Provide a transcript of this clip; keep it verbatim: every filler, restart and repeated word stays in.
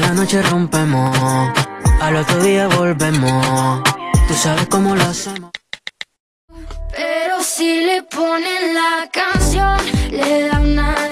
esta noche rompemos, al otro día volvemos. Tú sabes cómo lo hacemos. Pero si le ponen la canción, le da una